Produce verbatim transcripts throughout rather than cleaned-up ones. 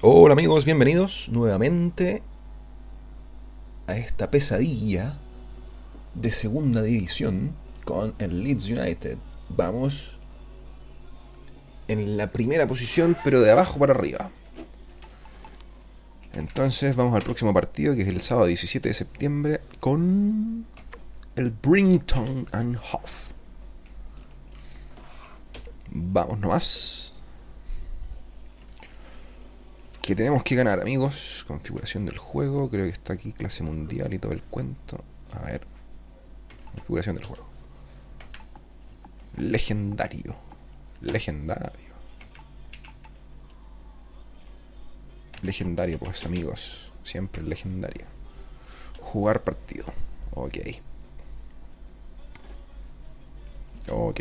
Hola amigos, bienvenidos nuevamente a esta pesadilla de segunda división con el Leeds United. Vamos en la primera posición, pero de abajo para arriba. Entonces vamos al próximo partido, que es el sábado diecisiete de septiembre, con el Brington and Hove. Vamos nomás. Que tenemos que ganar, amigos. Configuración del juego, creo que está aquí, clase mundial y todo el cuento. A ver. Configuración del juego. Legendario. Legendario. Legendario, pues, amigos. Siempre legendario. Jugar partido. Ok. Ok.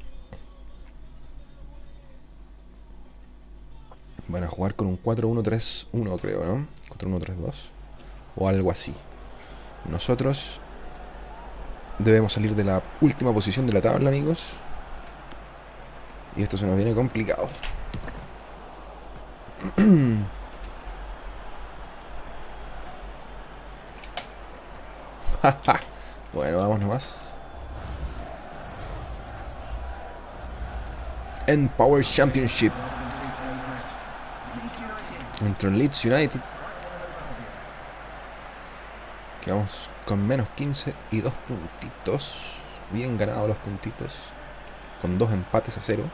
Van a jugar con un cuatro uno tres uno, creo, ¿no? cuatro uno tres dos. O algo así. Nosotros debemos salir de la última posición de la tabla, amigos. Y esto se nos viene complicado. Bueno, vamos nomás. En Power Championship entre Leeds United, que vamos con menos quince y dos puntitos. Bien ganados los puntitos, con dos empates a cero.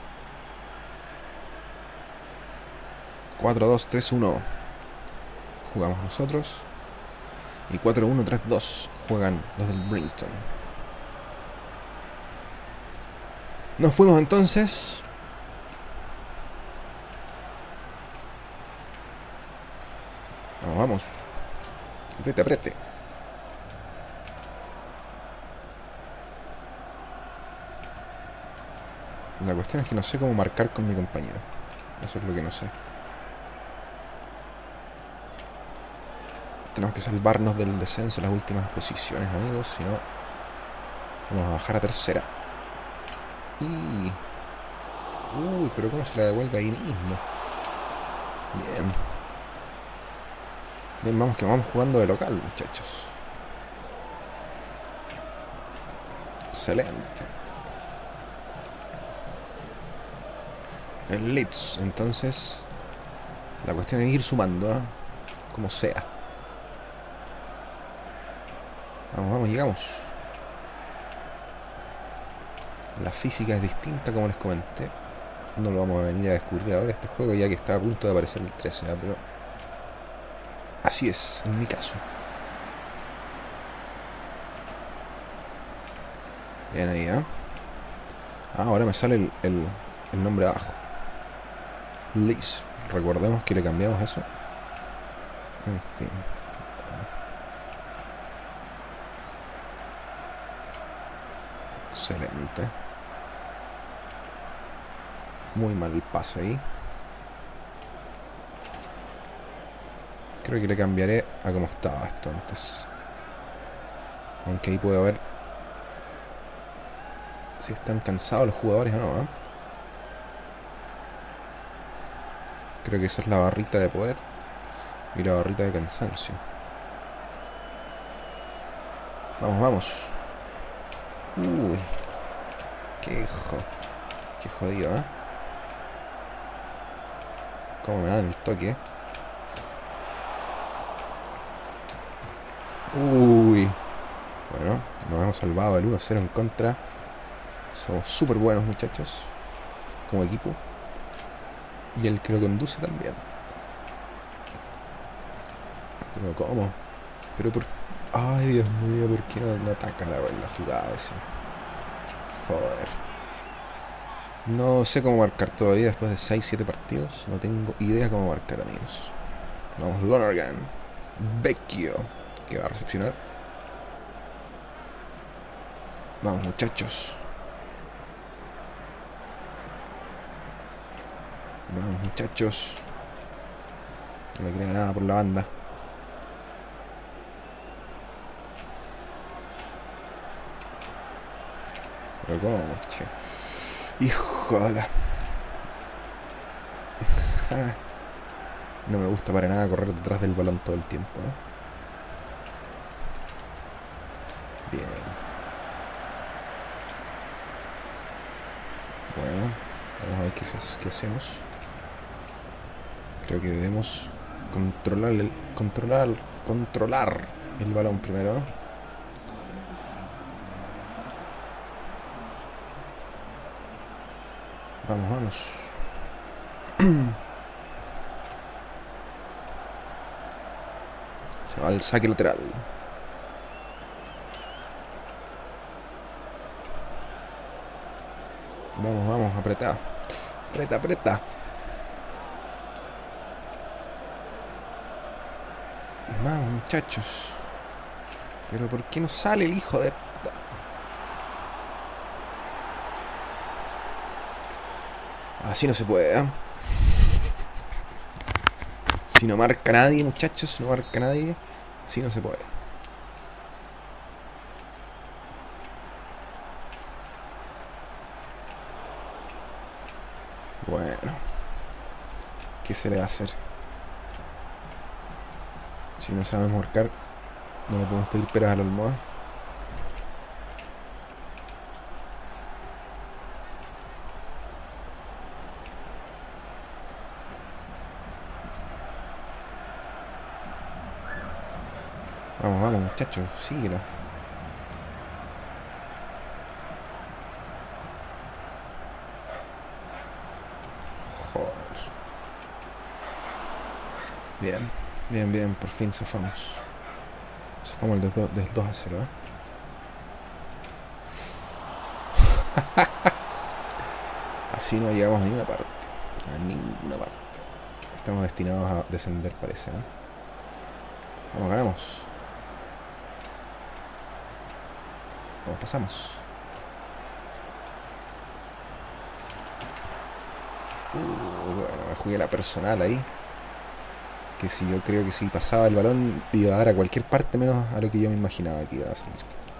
Cuatro dos tres uno jugamos nosotros, y cuatro uno tres dos juegan los del Brington. Nos fuimos entonces. Vamos, vamos. Apriete, apriete. La cuestión es que no sé cómo marcar con mi compañero. Eso es lo que no sé. Tenemos que salvarnos del descenso en las últimas posiciones, amigos. Si no, vamos a bajar a tercera. Y... Uy, pero cómo se la devuelve ahí mismo. Bien. Bien, vamos que vamos jugando de local, muchachos. Excelente. El Leeds, entonces. La cuestión es ir sumando, ¿eh? Como sea. Vamos, vamos, llegamos. La física es distinta, como les comenté. No lo vamos a venir a descubrir ahora este juego, ya que está a punto de aparecer el trece, ¿eh? Pero así es, en mi caso. Bien ahí, ¿eh? Ah, ahora me sale el, el, el nombre abajo. Leeds. Recordemos que le cambiamos eso. En fin. Excelente. Muy mal el pase ahí. Creo que le cambiaré a como estaba esto antes. Aunque ahí puedo ver si están cansados los jugadores o no, ¿eh? Creo que esa es la barrita de poder y la barrita de cansancio. Vamos, vamos. Uy. Qué, jo qué jodido, ¿eh? Cómo me dan el toque. Uy. Bueno, nos hemos salvado el uno cero en contra. Somos súper buenos, muchachos, como equipo. Y el que lo conduce también. Pero ¿cómo? Pero por... Ay, Dios mío, ¿por qué no, no ataca la, la jugada esa? Joder. No sé cómo marcar todavía después de seis siete partidos. No tengo idea cómo marcar, amigos. Vamos, Lonergan. Vecchio, que va a recepcionar. Vamos, muchachos. Vamos, muchachos. No le crea nada por la banda. Pero cómo, che. Híjole. No me gusta para nada correr detrás del balón todo el tiempo, ¿eh? Bien. Bueno, vamos a ver qué, qué hacemos. Creo que debemos controlar el, controlar, controlar el balón primero. Vamos, vamos. Se va al saque lateral. Vamos, vamos, apretá. Apreta, apreta. Vamos, muchachos. Pero ¿por qué no sale el hijo de puta? Así no se puede, ¿eh? Si no marca nadie, muchachos, si no marca nadie, así no se puede. Bueno, ¿qué se le va a hacer? Si no sabemos marcar, no le podemos pedir peras a la almohada. Vamos, vamos, muchachos, síguela. Joder. Bien, bien, bien, por fin zafamos. Zafamos el del dos a cero, ¿eh? Así no llegamos a ninguna parte. A ninguna parte. Estamos destinados a descender, parece, ¿eh? Vamos, ganamos. Vamos, pasamos. Uh, bueno, me jugué la personal ahí. Que si yo creo que si pasaba el balón iba a dar a cualquier parte menos a lo que yo me imaginaba que iba a salir.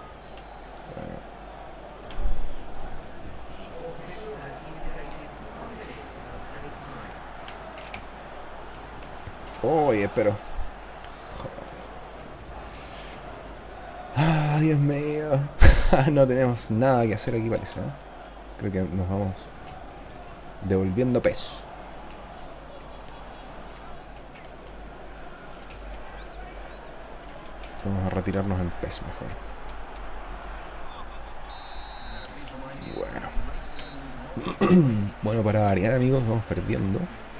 Bueno. Oye, pero... Ah, Dios mío. No tenemos nada que hacer aquí, parece, ¿eh? Creo que nos vamos devolviendo peso. Vamos a retirarnos en peso mejor. Bueno. Bueno, para variar, amigos, vamos perdiendo.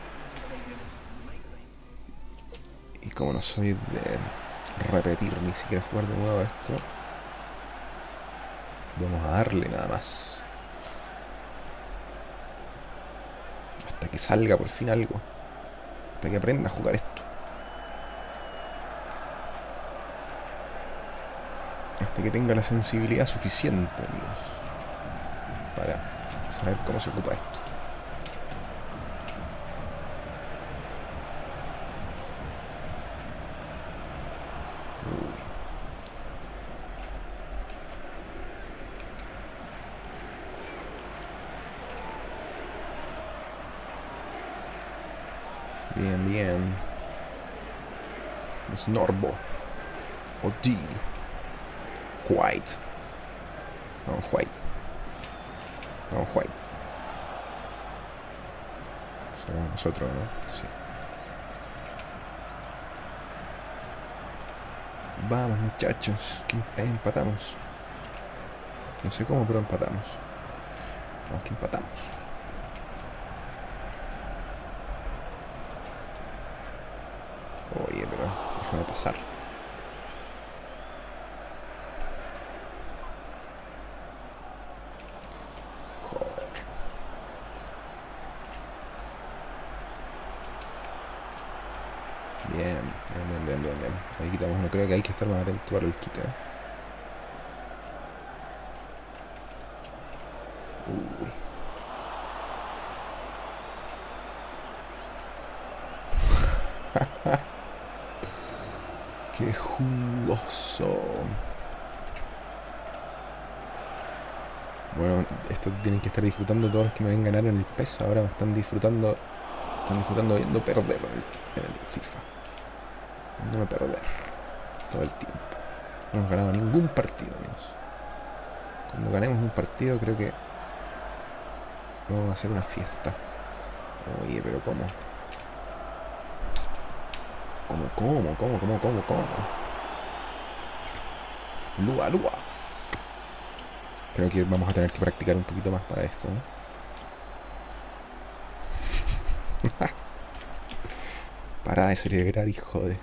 Y como no soy de repetir ni siquiera jugar de nuevo esto, vamos a darle nada más. Hasta que salga por fin algo. Hasta que aprenda a jugar esto. Hasta que tenga la sensibilidad suficiente, amigos, para saber cómo se ocupa esto. Bien, bien. Snorbo. O D. White. No, White. No, White. Será nosotros, ¿no? Sí. Vamos, muchachos. Que empatamos. No sé cómo, pero empatamos. Vamos, que empatamos. Oye, pero déjame pasar. Joder. Bien, bien, bien, bien, bien, bien. Ahí quitamos uno. Creo que hay que estar más atento para el quite, ¿eh? Uy. ¡Qué jugoso! Bueno, esto tienen que estar disfrutando todos los que me ven ganar en el peso. Ahora me están disfrutando Están disfrutando viendo perder en el FIFA. Viéndome perder todo el tiempo. No hemos ganado ningún partido, amigos. Cuando ganemos un partido creo que vamos a hacer una fiesta. Oye, pero ¿cómo? ¿Cómo, cómo, cómo, cómo, cómo, cómo? Lua, lua. Creo que vamos a tener que practicar un poquito más para esto, ¿no? Para de celebrar, hijo de...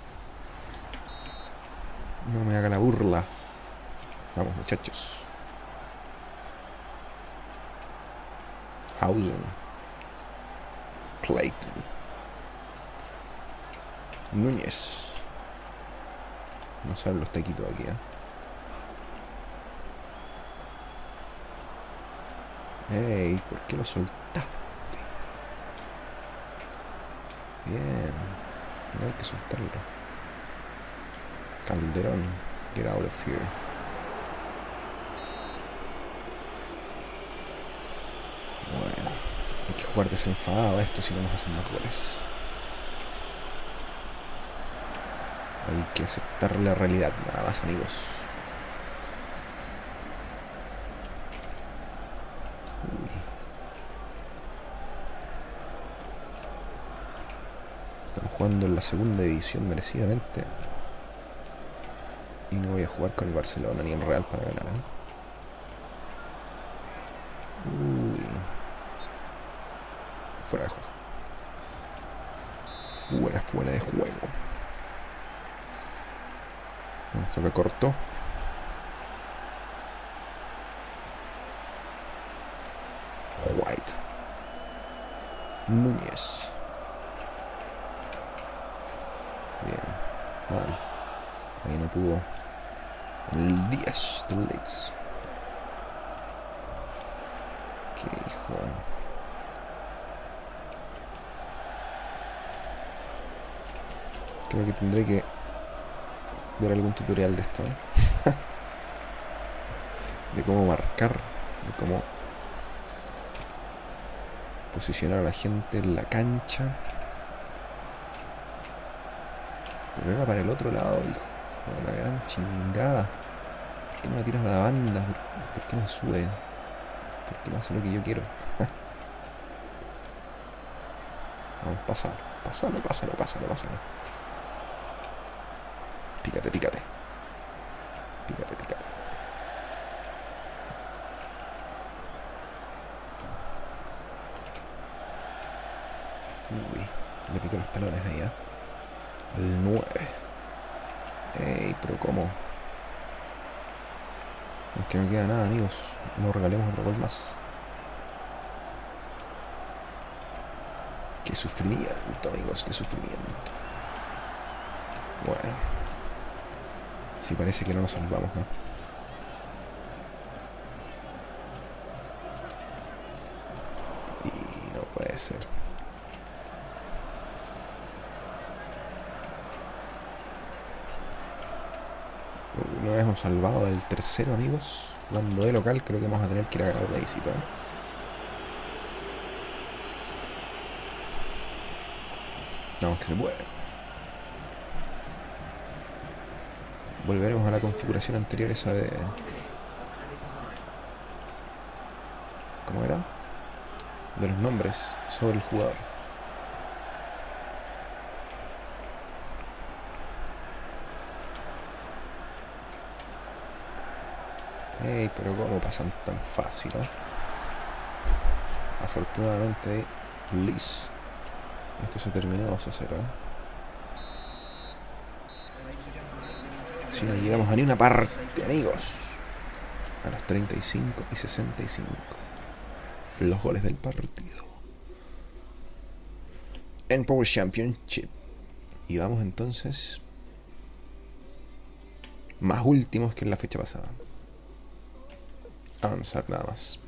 No me haga la burla. Vamos, muchachos. Hausen. Clayton. Núñez. No salen los taquitos aquí, ¿eh? Ey, ¿por qué lo soltaste? Bien. No hay que soltarlo. Calderón. Get out of here. Bueno. Hay que jugar desenfadado a esto si no nos hacen más goles. Hay que aceptar la realidad, nada más, amigos. Uy. Estamos jugando en la segunda división merecidamente. Y no voy a jugar con el Barcelona ni el Real para ganar, ¿eh? Uy. Fuera de juego. Fuera, fuera de juego. Esto que cortó. White. Núñez. Bien. Mal. Ahí no pudo. El diez de Leeds. Qué hijo. Creo que tendré que ver algún tutorial de esto, ¿eh? De cómo marcar, de cómo posicionar a la gente en la cancha. Pero era para el otro lado, hijo de la gran chingada. ¿Por qué no la tiras a la banda? ¿Por, por qué no sube? ¿Por qué no hace lo que yo quiero? Vamos, pásalo, pásalo, pásalo, pásalo, pásalo. Pícate, pícate. Pícate, pícate. Uy, le pico los talones ahí, ¿eh? Al nueve. Ey, pero ¿cómo? Aunque no queda nada, amigos. No regalemos otro gol más. Qué sufrimiento, amigos, qué sufrimiento. Bueno. Sí, parece que no nos salvamos, ¿no? Y no puede ser. Uh, nos hemos salvado del tercero, amigos. Jugando de local, creo que vamos a tener que ir a ganar de visita, ¿eh? Vamos, que se puede. Volveremos a la configuración anterior, esa de... ¿Cómo era? De los nombres sobre el jugador. Ey, pero ¿cómo pasan tan fácil, eh? Afortunadamente, Liz. Esto se terminó dos a cero, ¿eh? Si no llegamos a ni una parte, amigos. A los treinta y cinco y sesenta y cinco. Los goles del partido. En Power Championship. Y vamos entonces. Más últimos que en la fecha pasada. Avanzar nada más.